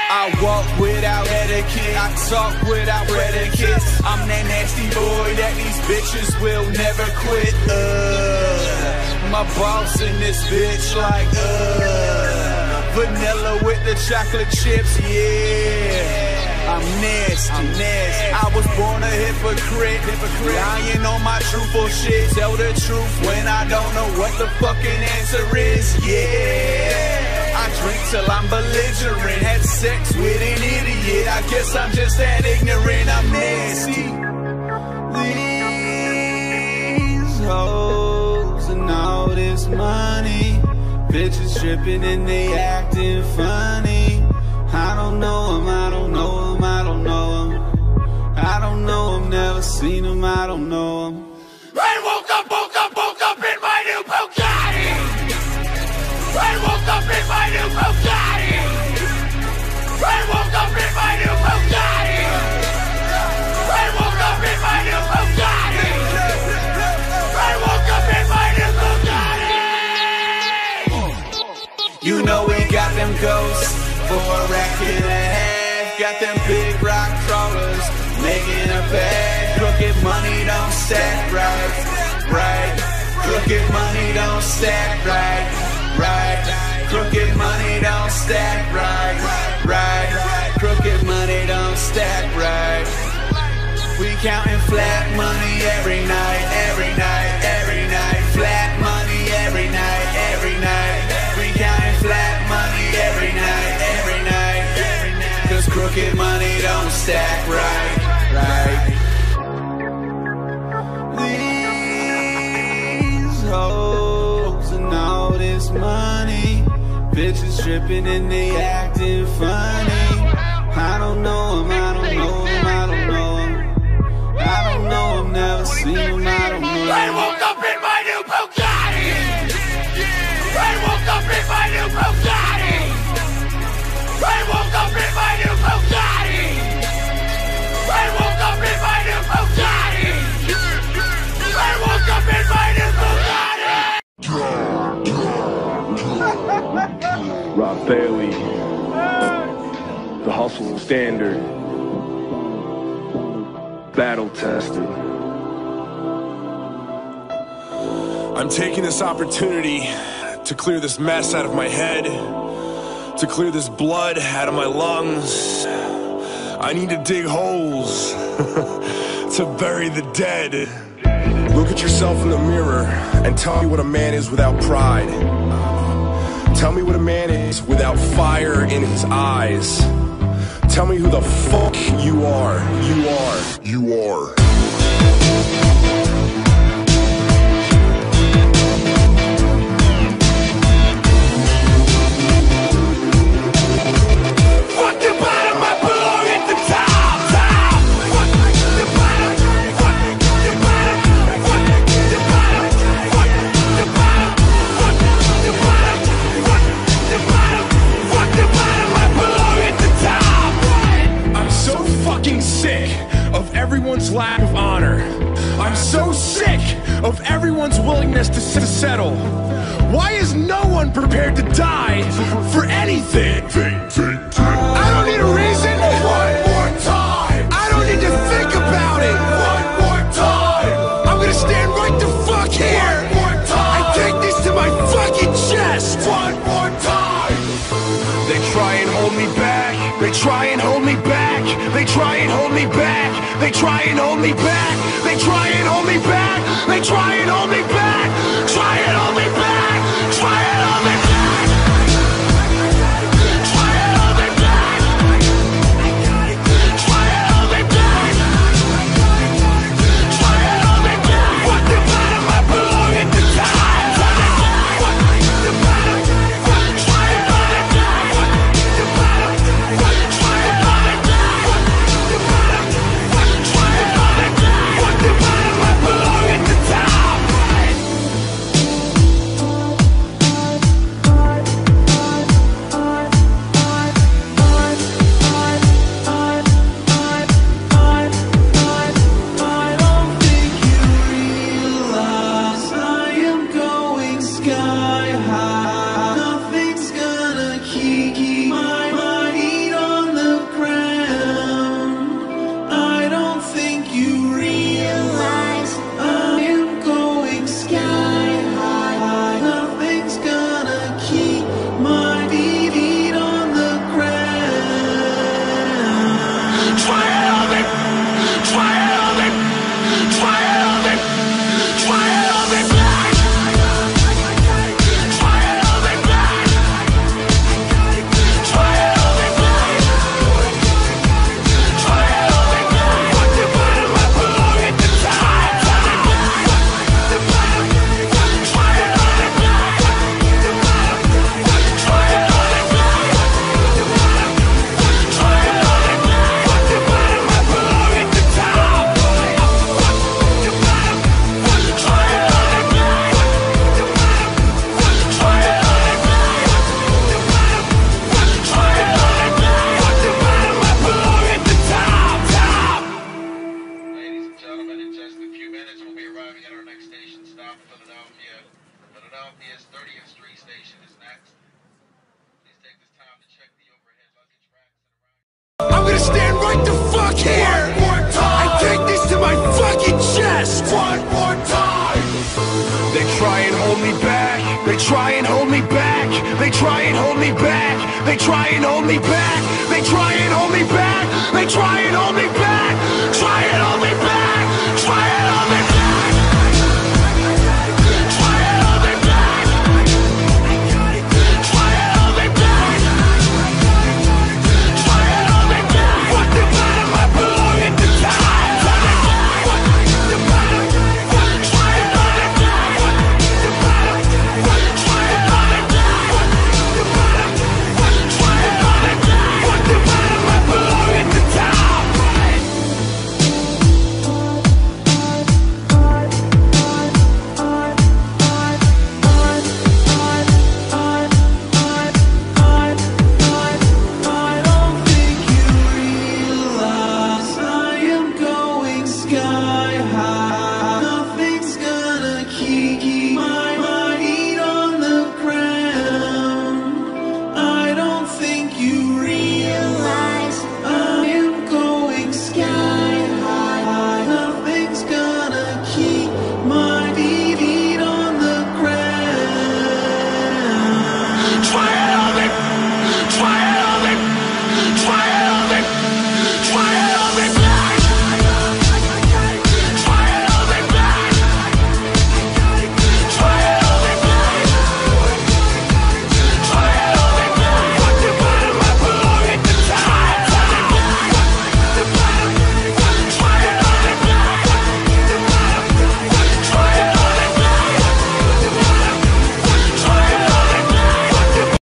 I walk without etiquette, I talk without predicates. I'm that nasty boy that these bitches will never quit. My boss in this bitch like vanilla with the chocolate chips, yeah. I'm nasty. I was born a hypocrite, lying on my truthful shit. Tell the truth when I don't know what the fucking answer is, yeah. I drink till I'm belligerent, had sex with an idiot. I guess I'm just that ignorant, I'm nasty. These hoes and all this money, bitches tripping and they acting funny. I don't know them, I don't know them, I don't know them. I don't know them, never seen them, I don't know them. I woke up in my new Bugatti. I woke up in my new Bugatti. I woke up in my new Bugatti. I woke up in my new Bugatti. I woke up in my new Bugatti. You know we got them ghosts for a racket and a half. Got them big rock crawlers making a bag. Crooked money don't stack right. Crooked money don't stack right. Crooked money don't stack right. Crooked money don't stack right. We counting flat money every night. Flat money every night. We counting flat money every night. Cause crooked money don't stack right. These hoes and all this money, bitches tripping and they acting funny. I don't know them, I don't know them, I don't know them. I don't know them, never seen them, I don't know them. I woke up in my new Bugatti. I woke up in my new Bugatti. I woke up in my new Bugatti. I woke up in my new Bugatti. I woke up in my new Bugatti. Rob Bailey, the hustle standard, battle tested. I'm taking this opportunity to clear this mess out of my head, to clear this blood out of my lungs. I need to dig holes to bury the dead. Look at yourself in the mirror and tell me what a man is without pride. Tell me what a man is without fire in his eyes. Tell me who the fuck you are. You are. Everyone's lack of honor. I'm so sick of everyone's willingness to settle. Why is no one prepared to die for anything? I don't need a reason. One more time. I don't need to think about it. One more time. I'm gonna stand right the fuck here. One more time. And take this to my fucking chest. One more time. They try and hold me back. They try and hold me back. They try and hold me back. They try and hold me back. They try and hold me back. They try and hold me back. Try and hold me back. Try and hold me back. Try and hold me back. Try and hold me back. Try and hold me back. What the bottom I belong at the top. Try and hold me back. Try and hold me back. Try and hold me back. What the bottom I belong at the top. care. One more time. I take this to my fucking chest. One more time. They try and hold me back. They try and hold me back. They try and hold me back. They try and hold me back. They try and hold me back. They try and hold me back. Try and hold me back. Try and hold me back.